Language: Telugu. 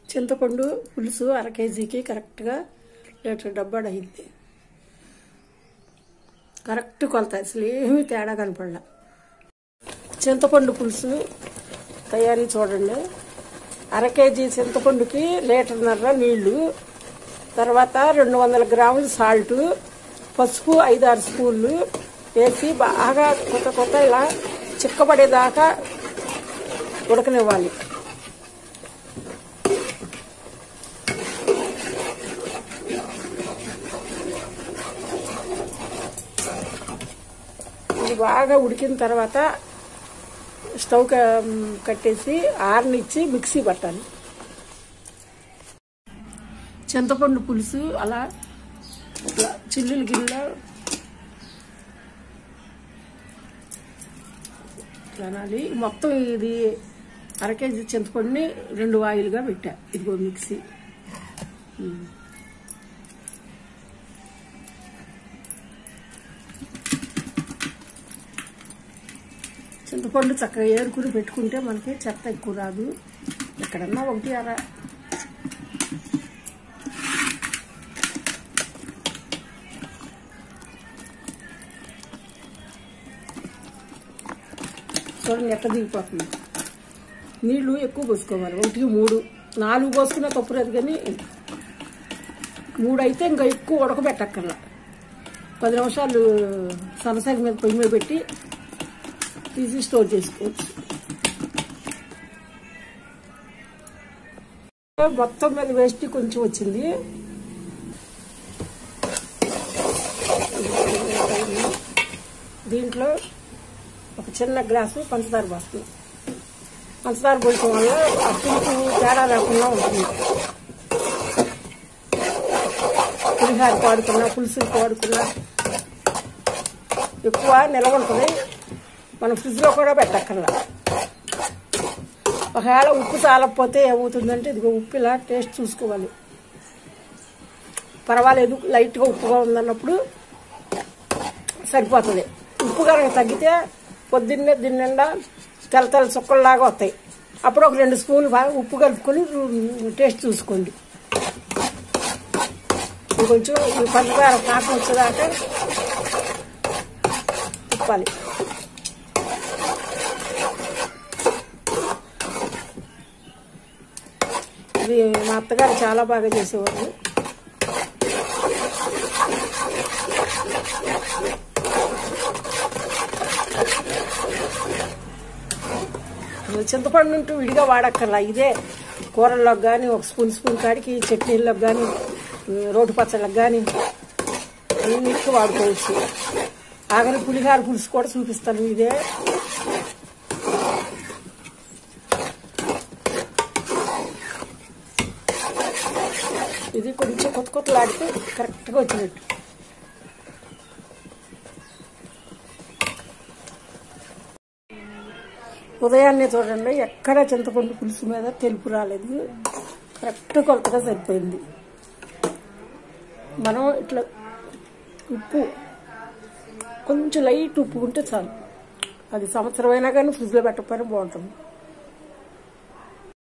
చింతపండు పులుసు అర కేజీకి కరెక్ట్గా లీటర్ డబ్బా అయింది. కరెక్ట్ కొలత, అసలు ఏమీ తేడా కనపడలే. చింతపండు పులుసు తయారీ చూడండి. అర కేజీ చింతపండుకి లీటర్న్నర నీళ్లు, తర్వాత 200 గ్రాములు సాల్ట్, పసుపు 5-6 స్పూన్లు వేసి బాగా కొత్త ఇలా చిక్కబడేదాకా ఉడకనివ్వాలి. ఇది బాగా ఉడికిన తర్వాత స్టవ్ కట్టేసి ఆరనిచ్చి మిక్సీ పట్టాలి. చింతపండు పులుసు అలా చిల్లులు గిన్నెలో అనాలి. మొత్తం ఇది అర కేజీ చింతపండుని 2 వాయిలుగా పెట్టా. ఇదిగో మిక్సీ. చింతపండు చక్కగా ఏరుకుని పెట్టుకుంటే మనకి చెత్త ఎక్కువ రాదు. ఎక్కడన్నా 1-1/2 చూడండి ఎట్లా దిగిపోతుంది. నీళ్లు ఎక్కువ పోసుకోవాలి. 1-3 4 పోసుకున్నా తప్పులేదు, కానీ 3 అయితే ఇంకా ఎక్కువ ఉడకబెట్టక్కర్లా. 10 నిమిషాలు సన్నసరి మీద పొయ్యి మీద పెట్టి తీసి స్టోర్ చేసుకోవచ్చు. మొత్తం మీద వేస్ట్ కొంచెం వచ్చింది. దీంట్లో ఒక చిన్న గ్లాసు పంచదార పోస్తుంది. పంచదార పోయటం వల్ల ఆ పులుపు తేడా లేకుండా ఉంటుంది. పులిహార పాడుకున్నా, పులుసులు పాడుకున్నా ఎక్కువ నిలవ ఉంటుంది. మనం ఫ్రిడ్జ్లో కూడా పెట్టక్కర్లా. ఒకవేళ ఉప్పు చాలకపోతే ఏమవుతుందంటే ఇదిగో ఉప్పు ఇలా టేస్ట్ చూసుకోవాలి. పర్వాలేదు, లైట్గా ఉప్పుగా ఉందన్నప్పుడు సరిపోతుంది. ఉప్పు కనుక తగ్గితే పొద్దున్నే దీని నిండా తెల్ల చుక్కల్లాగా వస్తాయి. అప్పుడు ఒక 2 స్పూన్లు ఉప్పు కలుపుకొని టేస్ట్ చూసుకోండి. కొంచెం పంచదార పాకం వచ్చేదాకా తిప్పాలి. ఇది మా అత్తగారు చాలా బాగా చేసేవారు. చింతపండు ఉంటూ విడిగా వాడక్కర్లా. ఇదే కూరల్లోకి కానీ, ఒక స్పూన్ కాడికి చట్నీల్లోకి కానీ, రోటి పచ్చళ్ళకి కానీ అన్నిటికీ వాడుకోవచ్చు. ఆఖరి పులిహార పులుసు కూడా చూపిస్తాను. ఇదే ఇది కొంచెం కొత్తలాడితే కరెక్ట్గా వచ్చినట్టు. ఉదయాన్నే చూడండి, ఎక్కడ చింతపండు పులుసు మీద తెలుపు రాలేదు. కరెక్ట్ కొలతగా సరిపోయింది. మనం ఇట్లా ఉప్పు కొంచెం లైట్ ఉప్పు ఉంటే చాలు. అది సంవత్సరం అయినా కానీ ఫ్రిడ్జ్లో పెట్టకపోయినా బాగుంటుంది.